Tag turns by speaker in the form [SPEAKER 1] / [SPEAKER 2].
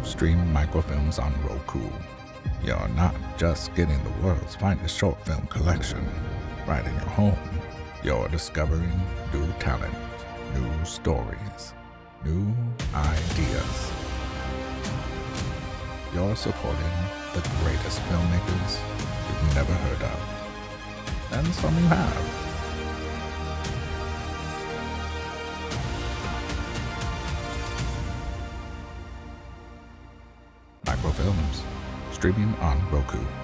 [SPEAKER 1] stream MicroFilmz on Roku. You're not just getting the world's finest short film collection right in your home. You're discovering new talent, new stories, new ideas. You're supporting the greatest filmmakers you've never heard of. And some you have. MicroFilmz, streaming on Roku.